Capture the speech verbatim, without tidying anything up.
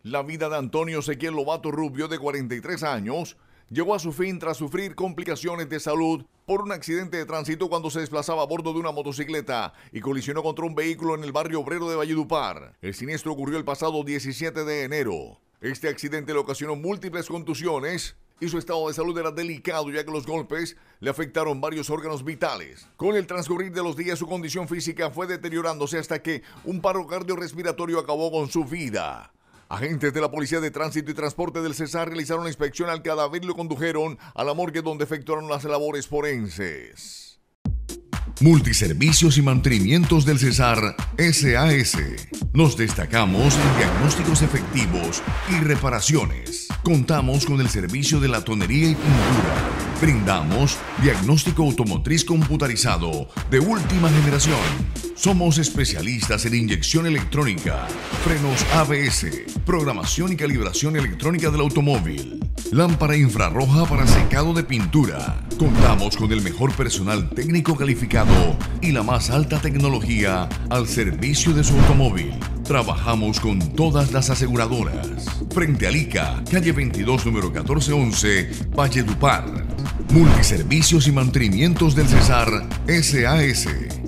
La vida de Antonio Ezequiel Lobato Rubio, de cuarenta y tres años, llegó a su fin tras sufrir complicaciones de salud por un accidente de tránsito cuando se desplazaba a bordo de una motocicleta y colisionó contra un vehículo en el barrio obrero de Valledupar. El siniestro ocurrió el pasado diecisiete de enero. Este accidente le ocasionó múltiples contusiones y su estado de salud era delicado, ya que los golpes le afectaron varios órganos vitales. Con el transcurrir de los días, su condición física fue deteriorándose hasta que un paro cardiorrespiratorio acabó con su vida. Agentes de la Policía de Tránsito y Transporte del Cesar realizaron la inspección al cadáver y lo condujeron a la morgue, donde efectuaron las labores forenses. Multiservicios y mantenimientos del Cesar S A S. Nos destacamos en diagnósticos efectivos y reparaciones. Contamos con el servicio de latonería y pintura. Brindamos diagnóstico automotriz computarizado de última generación. Somos especialistas en inyección electrónica, frenos A B S, programación y calibración electrónica del automóvil, lámpara infrarroja para secado de pintura. Contamos con el mejor personal técnico calificado y la más alta tecnología al servicio de su automóvil. Trabajamos con todas las aseguradoras. Frente a Lica, calle veintidós, número catorce once, Valledupar. Multiservicios y mantenimientos del Cesar S A S.